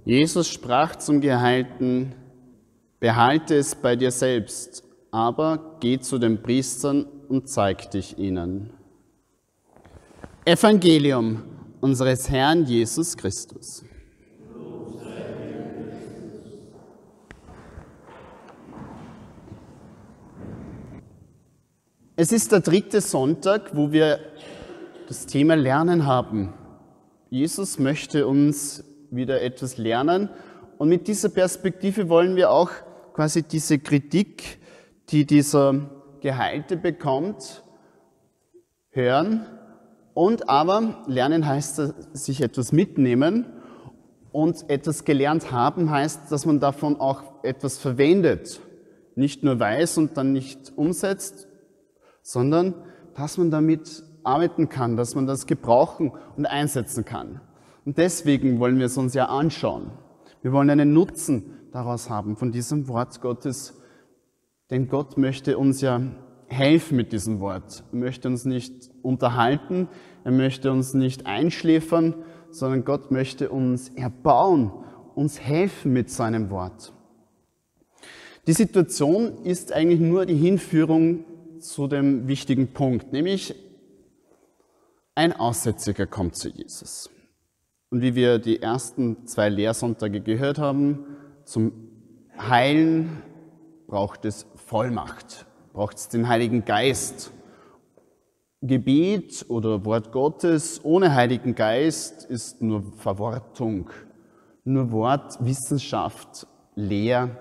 Jesus sprach zum Geheilten: Behalte es bei dir selbst, aber geh zu den Priestern und zeig dich ihnen. Evangelium unseres Herrn Jesus Christus. Es ist der 3. Sonntag, wo wir das Thema Lernen haben. Jesus möchte uns wieder etwas lernen und mit dieser Perspektive wollen wir auch quasi diese Kritik, die dieser Geheilte bekommt, hören. Und aber lernen heißt, sich etwas mitnehmen und etwas gelernt haben heißt, dass man davon auch etwas verwendet. Nicht nur weiß und dann nicht umsetzt, sondern dass man damit arbeiten kann, dass man das gebrauchen und einsetzen kann. Und deswegen wollen wir es uns ja anschauen. Wir wollen einen Nutzen daraus haben von diesem Wort Gottes, denn Gott möchte uns ja helfen mit diesem Wort. Er möchte uns nicht unterhalten, er möchte uns nicht einschläfern, sondern Gott möchte uns erbauen, uns helfen mit seinem Wort. Die Situation ist eigentlich nur die Hinführung zu dem wichtigen Punkt, nämlich ein Aussätziger kommt zu Jesus. Und wie wir die ersten 2 Lehrsonntage gehört haben, zum Heilen braucht es Vollmacht, braucht es den Heiligen Geist. Gebet oder Wort Gottes ohne Heiligen Geist ist nur Verwortung, nur Wortwissenschaft, leer,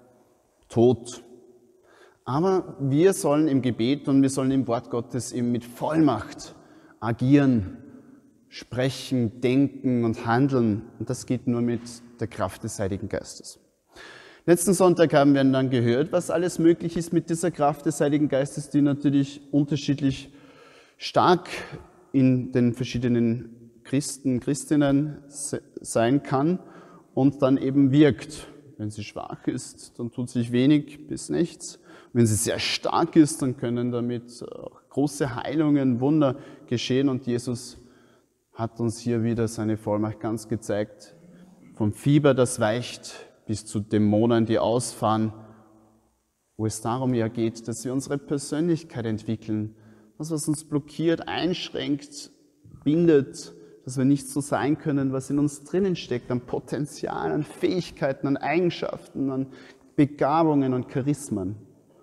tot. Aber wir sollen im Gebet und wir sollen im Wort Gottes eben mit Vollmacht agieren, sprechen, denken und handeln. Und das geht nur mit der Kraft des Heiligen Geistes. Letzten Sonntag haben wir dann gehört, was alles möglich ist mit dieser Kraft des Heiligen Geistes, die natürlich unterschiedlich stark in den verschiedenen Christen, Christinnen sein kann und dann eben wirkt. Wenn sie schwach ist, dann tut sich wenig bis nichts. Wenn sie sehr stark ist, dann können damit auch große Heilungen, Wunder geschehen. Und Jesus hat uns hier wieder seine Vollmacht ganz gezeigt. Vom Fieber, das weicht, bis zu Dämonen, die ausfahren, wo es darum ja geht, dass wir unsere Persönlichkeit entwickeln. Das, was uns blockiert, einschränkt, bindet, dass wir nicht so sein können, was in uns drinnen steckt, an Potenzial, an Fähigkeiten, an Eigenschaften, an Begabungen und Charismen.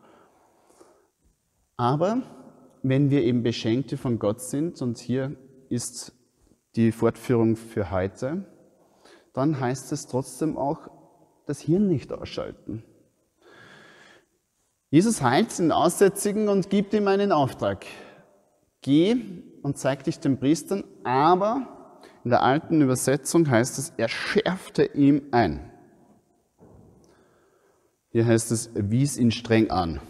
Aber wenn wir eben Beschenkte von Gott sind, und hier ist die Fortführung für heute, dann heißt es trotzdem auch, das Hirn nicht ausschalten. Jesus heilt den Aussätzigen und gibt ihm einen Auftrag. Geh und zeig dich den Priestern, aber in der alten Übersetzung heißt es, er schärfte ihm ein. Hier heißt es, er wies ihn streng an.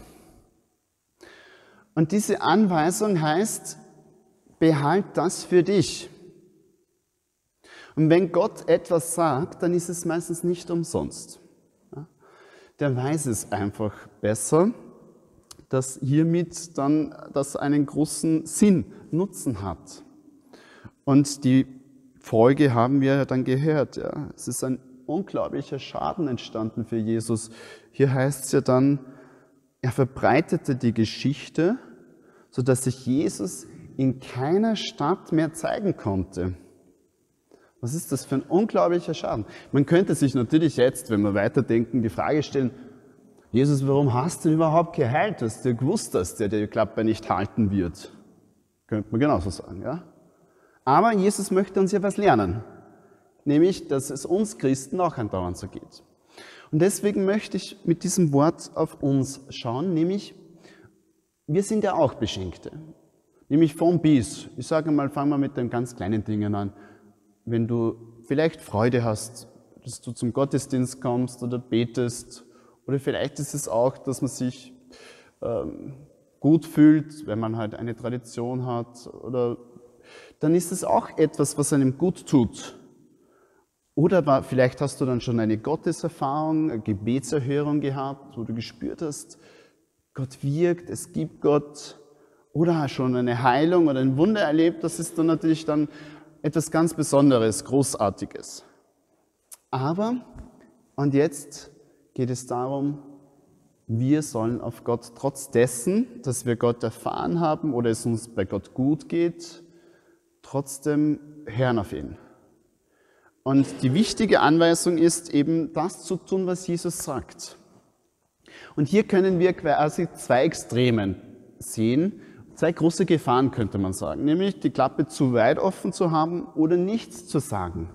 Und diese Anweisung heißt, behalt das für dich. Und wenn Gott etwas sagt, dann ist es meistens nicht umsonst. Der weiß es einfach besser, dass hiermit dann das einen großen Sinn, Nutzen hat. Und die Folge haben wir dann gehört. Ja. Es ist ein unglaublicher Schaden entstanden für Jesus. Hier heißt es ja dann, er verbreitete die Geschichte, sodass sich Jesus in keiner Stadt mehr zeigen konnte. Was ist das für ein unglaublicher Schaden? Man könnte sich natürlich jetzt, wenn wir weiterdenken, die Frage stellen, Jesus, warum hast du überhaupt geheilt? Hast du gewusst, dass der die Klappe nicht halten wird? Könnte man genauso sagen, ja? Aber Jesus möchte uns ja was lernen. Nämlich, dass es uns Christen auch andauernd so geht. Und deswegen möchte ich mit diesem Wort auf uns schauen, nämlich, wir sind ja auch Beschenkte. Nämlich von bis. Ich sage mal, fangen wir mit den ganz kleinen Dingen an. Wenn du vielleicht Freude hast, dass du zum Gottesdienst kommst oder betest, oder vielleicht ist es auch, dass man sich gut fühlt, wenn man halt eine Tradition hat, oder dann ist es auch etwas, was einem gut tut. Oder vielleicht hast du dann schon eine Gotteserfahrung, eine Gebetserhörung gehabt, wo du gespürt hast, Gott wirkt, es gibt Gott. Oder schon eine Heilung oder ein Wunder erlebt, das ist dann natürlich dann etwas ganz Besonderes, Großartiges. Aber, und jetzt geht es darum, wir sollen auf Gott, trotz dessen, dass wir Gott erfahren haben oder es uns bei Gott gut geht, trotzdem hören auf ihn. Und die wichtige Anweisung ist eben, das zu tun, was Jesus sagt. Und hier können wir quasi zwei Extremen sehen, zwei große Gefahren könnte man sagen, nämlich die Klappe zu weit offen zu haben oder nichts zu sagen.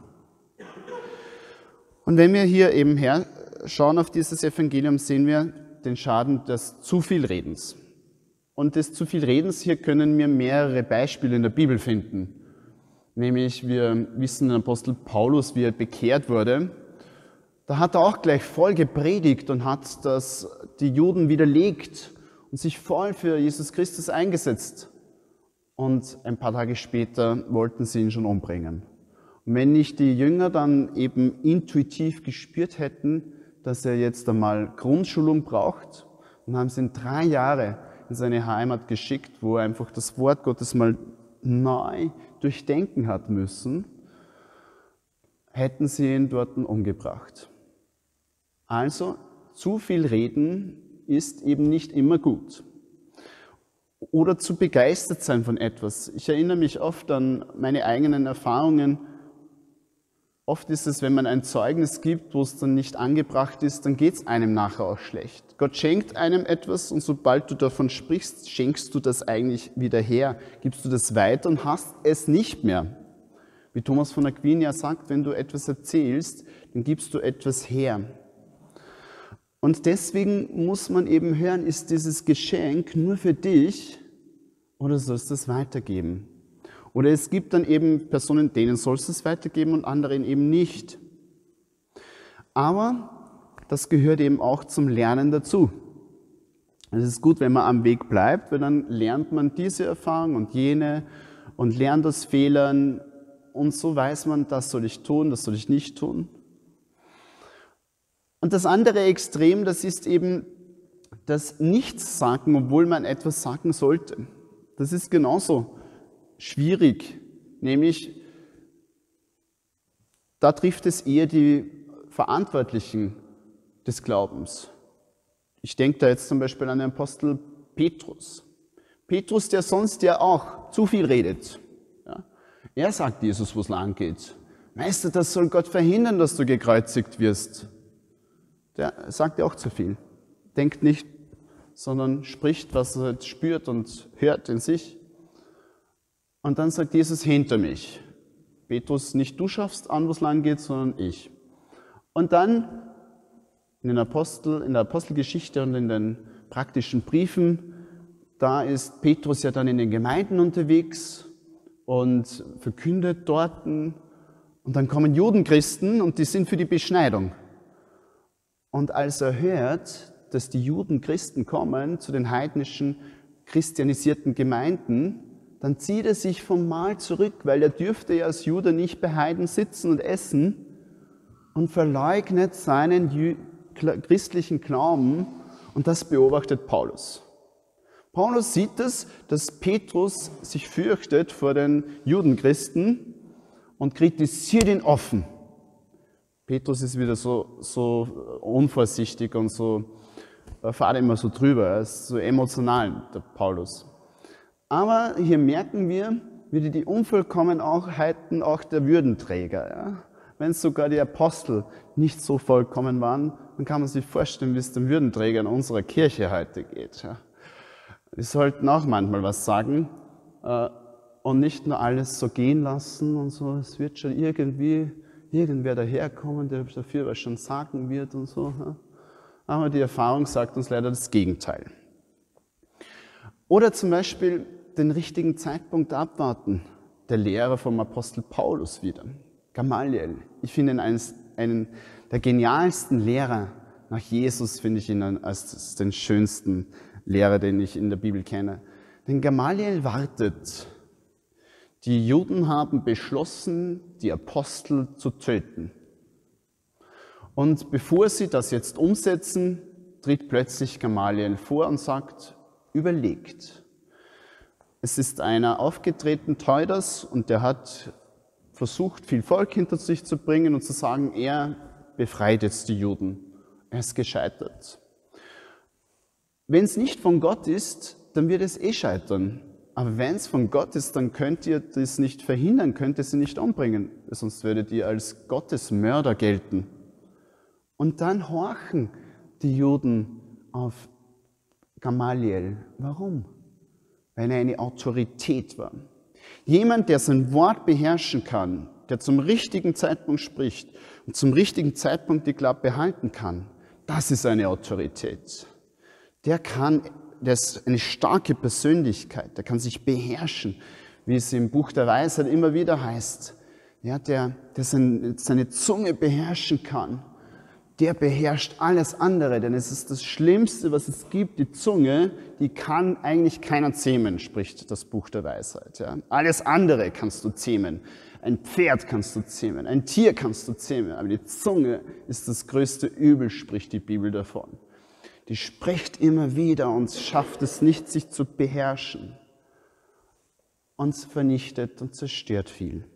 Und wenn wir hier eben schauen auf dieses Evangelium, sehen wir den Schaden des zu viel Redens. Und des zu viel Redens, hier können wir mehrere Beispiele in der Bibel finden. Nämlich, wir wissen den Apostel Paulus, wie er bekehrt wurde. Da hat er auch gleich voll gepredigt und hat die Juden widerlegt und sich voll für Jesus Christus eingesetzt. Und ein paar Tage später wollten sie ihn schon umbringen. Und wenn nicht die Jünger dann eben intuitiv gespürt hätten, dass er jetzt einmal Grundschulung braucht, dann haben sie ihn 3 Jahre in seine Heimat geschickt, wo er einfach das Wort Gottes mal neu durchdenken hat müssen, hätten sie ihn dort umgebracht. Also, zu viel Reden ist eben nicht immer gut. Oder zu begeistert sein von etwas. Ich erinnere mich oft an meine eigenen Erfahrungen. Oft ist es, wenn man ein Zeugnis gibt, wo es dann nicht angebracht ist, dann geht es einem nachher auch schlecht. Gott schenkt einem etwas und sobald du davon sprichst, schenkst du das eigentlich wieder her, gibst du das weiter und hast es nicht mehr. Wie Thomas von Aquin ja sagt, wenn du etwas erzählst, dann gibst du etwas her. Und deswegen muss man eben hören, ist dieses Geschenk nur für dich oder sollst du es weitergeben? Oder es gibt dann eben Personen, denen sollst du es weitergeben und anderen eben nicht. Aber das gehört eben auch zum Lernen dazu. Es ist gut, wenn man am Weg bleibt, weil dann lernt man diese Erfahrung und jene und lernt aus Fehlern und so weiß man, das soll ich tun, das soll ich nicht tun. Und das andere Extrem, das ist eben das Nichts-Sagen, obwohl man etwas sagen sollte. Das ist genauso schwierig, nämlich da trifft es eher die Verantwortlichen des Glaubens. Ich denke da jetzt zum Beispiel an den Apostel Petrus. Petrus, der sonst ja auch zu viel redet. Ja? Er sagt Jesus, wo es lang geht. Meister, das soll Gott verhindern, dass du gekreuzigt wirst. Der sagt ja auch zu viel. Denkt nicht, sondern spricht, was er jetzt spürt und hört in sich. Und dann sagt Jesus, hinter mich. Petrus, nicht du schaffst an, wo es lang geht, sondern ich. Und dann in der Apostelgeschichte und in den praktischen Briefen, da ist Petrus ja dann in den Gemeinden unterwegs und verkündet dort. Und dann kommen Judenchristen und die sind für die Beschneidung. Und als er hört, dass die Judenchristen kommen zu den heidnischen, christianisierten Gemeinden, dann zieht er sich vom Mahl zurück, weil er dürfte ja als Jude nicht bei Heiden sitzen und essen und verleugnet seinen christlichen Glauben und das beobachtet Paulus. Paulus sieht es, dass Petrus sich fürchtet vor den Judenchristen und kritisiert ihn offen. Petrus ist wieder so unvorsichtig und fährt immer so drüber, er ist so emotional, der Paulus. Aber hier merken wir wieder die Unvollkommenheiten auch der Würdenträger. Ja? Wenn sogar die Apostel nicht so vollkommen waren, dann kann man sich vorstellen, wie es den Würdenträgern unserer Kirche heute geht. Ja? Die sollten auch manchmal was sagen und nicht nur alles so gehen lassen und so. Es wird schon irgendwer daherkommen, der dafür was schon sagen wird und so. Ja? Aber die Erfahrung sagt uns leider das Gegenteil. Oder zum Beispiel den richtigen Zeitpunkt abwarten. Der Lehrer vom Apostel Paulus wieder, Gamaliel. Ich finde ihn einen der genialsten Lehrer nach Jesus, finde ich ihn als den schönsten Lehrer, den ich in der Bibel kenne. Denn Gamaliel wartet. Die Juden haben beschlossen, die Apostel zu töten. Und bevor sie das jetzt umsetzen, tritt plötzlich Gamaliel vor und sagt, überlegt. Es ist einer aufgetreten, Theudas, und der hat versucht, viel Volk hinter sich zu bringen und zu sagen, er befreit jetzt die Juden. Er ist gescheitert. Wenn es nicht von Gott ist, dann wird es scheitern. Aber wenn es von Gott ist, dann könnt ihr das nicht verhindern, könnt ihr sie nicht umbringen, sonst würdet ihr als Gottesmörder gelten. Und dann horchen die Juden auf Gamaliel. Warum? Weil er eine Autorität war. Jemand, der sein Wort beherrschen kann, der zum richtigen Zeitpunkt spricht und zum richtigen Zeitpunkt die Klappe behalten kann, das ist eine Autorität. Der ist eine starke Persönlichkeit, der kann sich beherrschen, wie es im Buch der Weisheit immer wieder heißt. Ja, der seine Zunge beherrschen kann, der beherrscht alles andere, denn es ist das Schlimmste, was es gibt. Die Zunge, die kann eigentlich keiner zähmen, spricht das Buch der Weisheit. Ja. Alles andere kannst du zähmen. Ein Pferd kannst du zähmen, ein Tier kannst du zähmen, aber die Zunge ist das größte Übel, spricht die Bibel davon. Die spricht immer wieder und schafft es nicht, sich zu beherrschen. Und vernichtet und zerstört viel.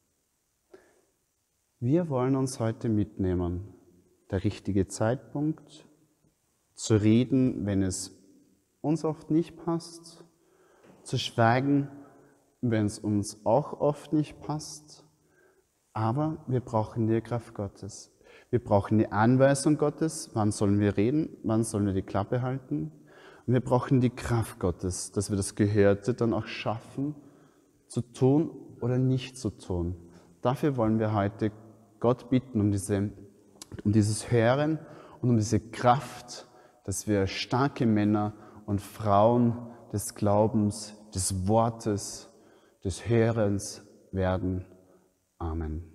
Wir wollen uns heute mitnehmen. Der richtige Zeitpunkt, zu reden, wenn es uns oft nicht passt, zu schweigen, wenn es uns auch oft nicht passt. Aber wir brauchen die Kraft Gottes. Wir brauchen die Anweisung Gottes, wann sollen wir reden, wann sollen wir die Klappe halten. Und wir brauchen die Kraft Gottes, dass wir das Gehörte dann auch schaffen, zu tun oder nicht zu tun. Dafür wollen wir heute Gott bitten um dieses Hören und um diese Kraft, dass wir starke Männer und Frauen des Glaubens, des Wortes, des Hörens werden. Amen.